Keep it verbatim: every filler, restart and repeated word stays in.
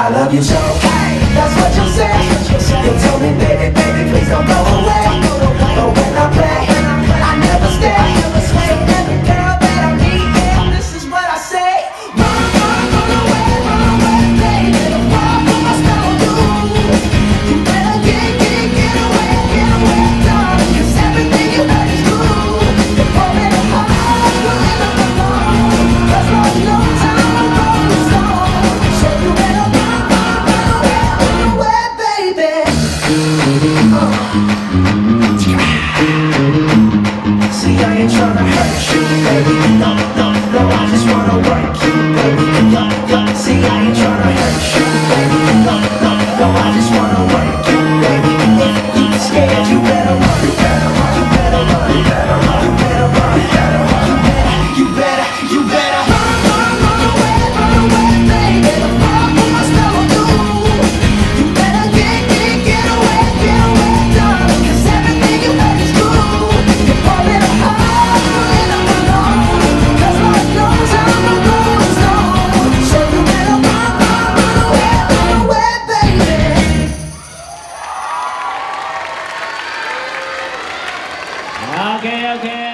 I love you so. That's what you say. You told me, baby, baby, please don't go away. But when I play, I never stay. So every girl that I meet, yeah, this is what I say. Run, run, run away, run away, baby. The world put my spell on you. You better get, get, get away, get away, darling. 'Cause everything you heard is true. You're falling apart, you're in the wrong. There's no, no time to go slow. So you better run, run, run away, run away, baby. See, I ain't tryna hurt you, baby. No, no, no, I just wanna work you, baby. No, no, see, I ain't tryna hurt you, baby. No, no, no, I just wanna work you, baby. If you scared, you better run. You better run. You better run. You better run. You better run. You better run. You better. You better. You better run, run, run away, run away, baby. The world put my spell on you. You better get, get, get away, get away, darling. 'Cause everything you heard is true. You're falling apart, you're in the wrong. There's no, no time to go slow. So you better run, run, run away, run away, baby. Okay, okay.